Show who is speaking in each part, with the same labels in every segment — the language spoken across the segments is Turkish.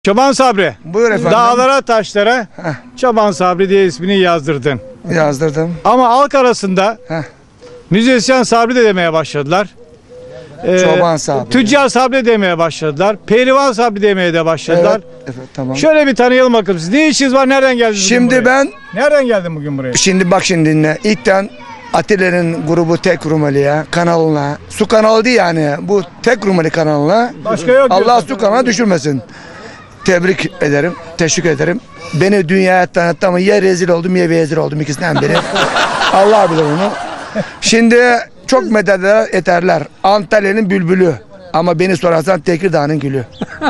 Speaker 1: Çoban Sabri.
Speaker 2: Buyur efendim.
Speaker 1: Dağlara taşlara Çoban Sabri diye ismini yazdırdın.
Speaker 2: Yazdırdım.
Speaker 1: Ama halk arasında
Speaker 2: Heh.
Speaker 1: Müzisyen Sabri de demeye başladılar.
Speaker 2: Çoban Sabri.
Speaker 1: Tüccar Sabri demeye başladılar. Pehlivan Sabri demeye de başladılar.
Speaker 2: Evet, tamam.
Speaker 1: Şöyle bir tanıyalım bakalım siz. Ne işiniz var? Nereden geldiniz?
Speaker 2: Şimdi ben
Speaker 1: Nereden geldin bugün buraya?
Speaker 2: bak dinle. İlkten Atilla'nın grubu Tek Rumeli'ye kanalına, su kanalı değil yani, bu Tek Rumeli kanalına,
Speaker 1: Başka yok.
Speaker 2: Allah
Speaker 1: diyorsun.
Speaker 2: su kanalına düşürmesin. Tebrik ederim, teşvik ederim. Beni dünyaya tanıttı ama ya rezil oldum ya vezir oldum, ikisinden biri. Allah bilir onu. Şimdi çok medet ederler. Antalya'nın bülbülü. Ama beni sorarsan Tekirdağ'ın gülü.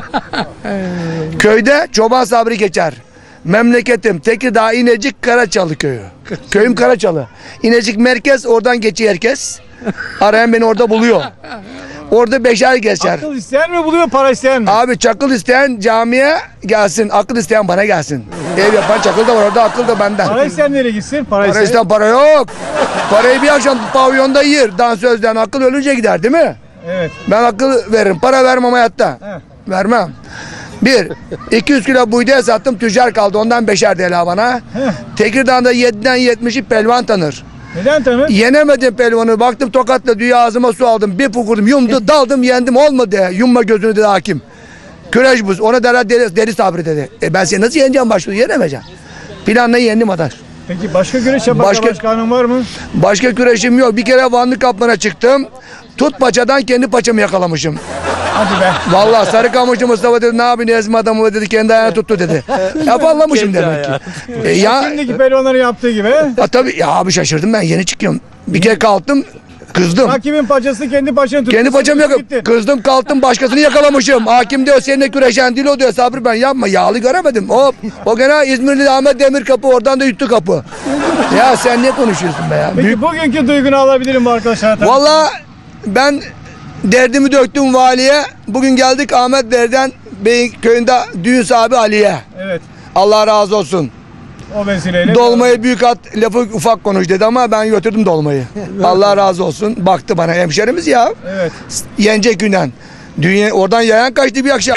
Speaker 2: Köyde Çoban Sabri geçer. Memleketim Tekirdağ İnecik Karaçalı köyü. Köyüm Karaçalı. İnecik merkez, oradan geçiyor herkes. Arayan beni orada buluyor. Orada beşer geçer.
Speaker 1: Akıl isteyen mi buluyor, para isteyen mi?
Speaker 2: Abi çakıl isteyen camiye gelsin, akıl isteyen bana gelsin. Ev yapan çakıl da var orada, akıl da benden.
Speaker 1: Para isteyen nereye gitsin? Para
Speaker 2: Para
Speaker 1: isteyen.
Speaker 2: isteyen para yok. Parayı bir akşam pavyonda yer. Dansözden akıl ölünce gider değil mi?
Speaker 1: Evet.
Speaker 2: Ben akıl veririm. Para vermem hayatta.
Speaker 1: Heh.
Speaker 2: Vermem. 200 kilo buğday sattım, tüccar kaldı. Ondan beşer TL bana.
Speaker 1: Heh.
Speaker 2: Tekirdağ'da 7'den 70'i pelvan tanır.
Speaker 1: Neden tanır?
Speaker 2: Yenemedim pelvanı. Baktım tokatla dünya, ağzıma su aldım. Bir fukurdum, yumdu, daldım, yendim. Olmadı. Yumma gözünü dedi hakim. Küreş buz. Ona derler deli Sabri dedi. Ben seni nasıl yeneceğim başlıyor? Yenemeyeceğim. Planla yendim adaş.
Speaker 1: Peki başka güreş yapan başkanın var mı?
Speaker 2: Başka küreşim yok. Bir kere Vanlı Kaplan'a çıktım. Tut paçadan kendi paçamı yakalamışım.
Speaker 1: Hadi be.
Speaker 2: Vallahi Sarıkamış'ı Mustafa dedi, ne yapayım ezme adamı dedi, kendi ayağına tuttu dedi. Yapallamışım demek ki. Ya
Speaker 1: Şimdiki pelonların yaptığı gibi.
Speaker 2: tabii ya abi, şaşırdım, ben yeni çıkıyorum. Bir kere kalktım, kızdım.
Speaker 1: Rakibin paçası kendi paçanı tuttu.
Speaker 2: Kendi paçamı
Speaker 1: Gitti.
Speaker 2: yakaladım. Kızdım, kalktım, başkasını yakalamışım. Hakim diyor seninle güreşen değil o diyor. Sabri ben yapma, yağlı göremedim. Hop. O gene İzmirli Ahmet Demirkapı, oradan da yuttu kapı. Ya sen ne konuşuyorsun be ya?
Speaker 1: Peki bugünkü duygunu alabilirim bu arkadaşlar.
Speaker 2: Vallahi ben derdimi döktüm valiye. Bugün geldik Ahmet Derden Bey'in köyünde düğün sahibi Ali'ye.
Speaker 1: Evet.
Speaker 2: Allah razı olsun.
Speaker 1: O vesileyle.
Speaker 2: Dolmayı büyük at, lafı ufak konuş dedi ama ben götürdüm dolmayı. Allah razı olsun. Baktı bana, hemşerimiz ya.
Speaker 1: Evet.
Speaker 2: Yenecek günden. Dünya, oradan yayan kaçtı bir akşam.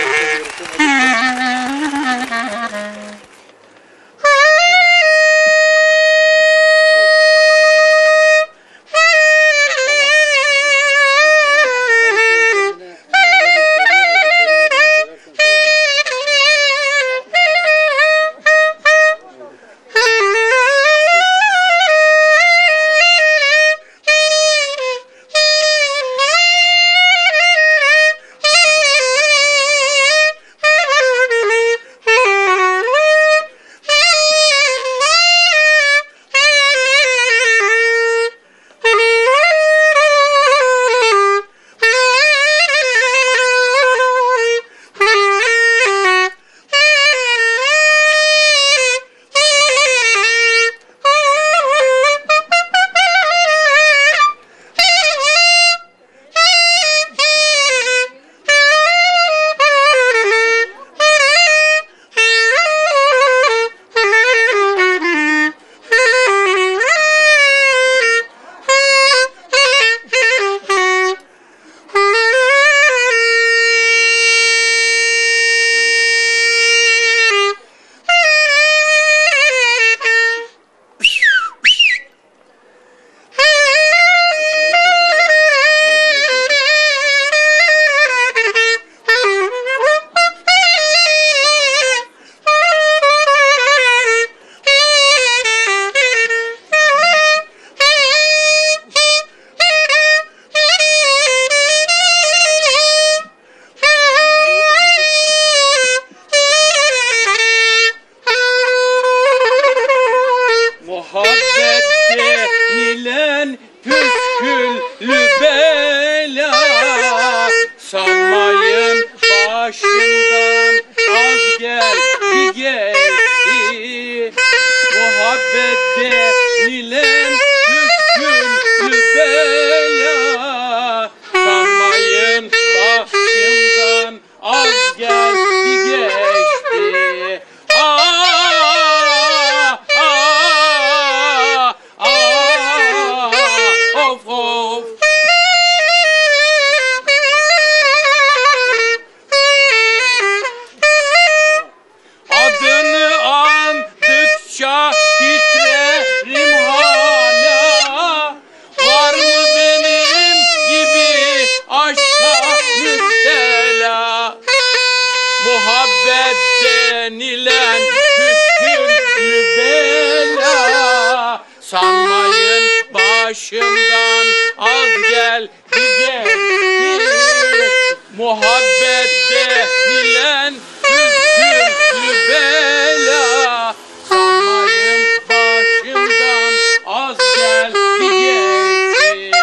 Speaker 3: muhabbet denilen püsküllü bela. Sanmayın başımdan az geldi geçti. Muhabbet denilen püsküllü bela. Sanmayın başımdan az geldi geçti.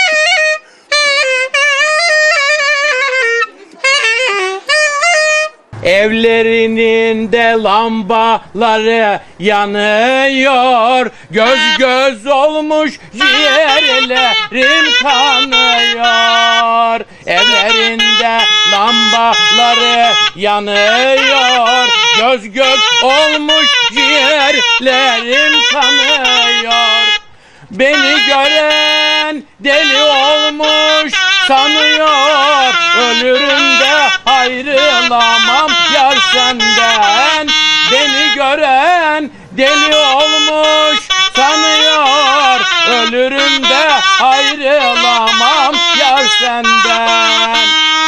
Speaker 3: Evlerinin de lambaları yanıyor. Göz göz olmuş ciğerlerim kanıyor. Evlerinde lambaları yanıyor. Göz göz olmuş ciğerlerim kanıyor. Beni gören deli olmuş sanıyor. Ölürüm de ayrılamam yar senden. Beni gören deli olmuş sanıyor. Ölürüm de ayrılamam yar senden.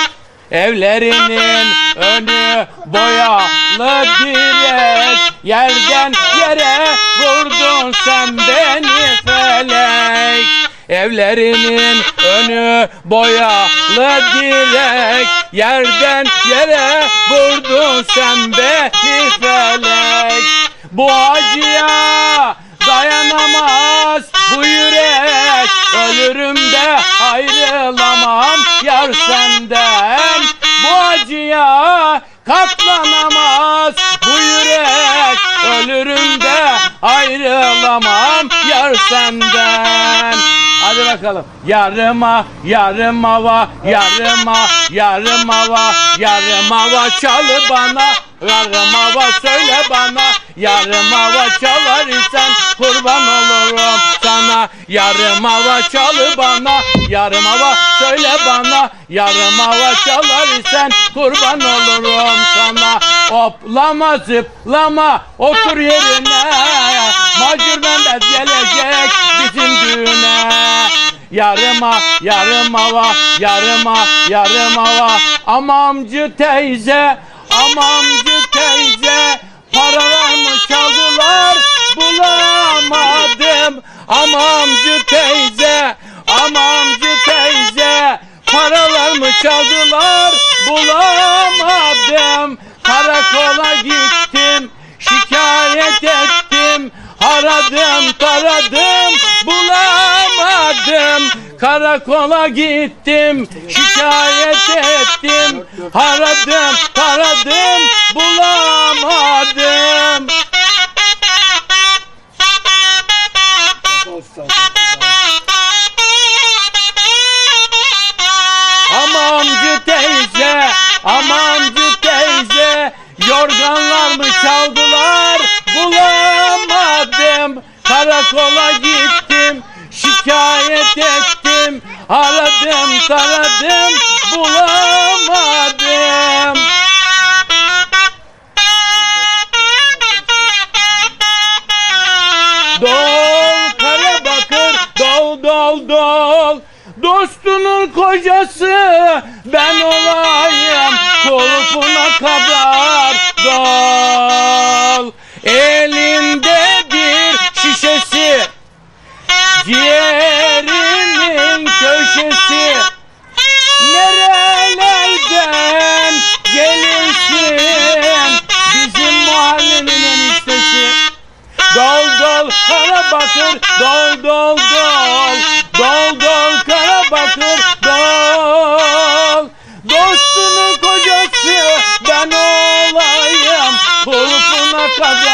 Speaker 3: Evlerinin önü boyalı direk. Yerden yere vurdun sen beni felek. Evlerinin önü boyalı direk. Yerden yere vurdun sen beni felek. Bu acıya dayanamaz bu yürek. Ölürüm de ayrılamam yar senden. Bu acıya katlanamaz bu yürek. Ölürüm de ayrılamam yar senden. Hadi bakalım. Yarıma yarım hava, yarıma yarım hava, yarım hava çalı bana. Yarım hava söyle bana. Yarım hava çalar isen kurban olurum sana. Yarım hava çalı bana. Yarım hava söyle bana. Yarım hava çalar isen kurban olurum sana. Hoplama zıplama otur yerine. Macur Mehmet gelecek bizim düğüne. Yarıma yarım hava, yarıma yarım hava. Amamcı teyze, amamcı teyze, paralarımı çaldılar bulamadım. Amamcı teyze, amamcı teyze, paralarımı çaldılar bulamadım. Karakola gittim, şikayet ettim. Aradım taradım bulamadım. Karakola gittim, şikayet ettim. Aradım taradım bulamadım. Amancı teyze, amancı teyze, yorganlarımı çaldılar bulamadım. Karakola gittim, şikayet ettim. Aradım taradım bulamadım. Dol Karabakır, dol dol dol. Dostunun kocası ben olayım, kulpuna kadar dol. Elinde bir şişesi, ciğerimin köşesi. Nerelerden gelirsin bizim mahallenin eniştesi. Dol dol Karabakır, dol dol dol. Dol dol Karabakır, dol. Dostunun kocası ben olayım, kulpuna kadar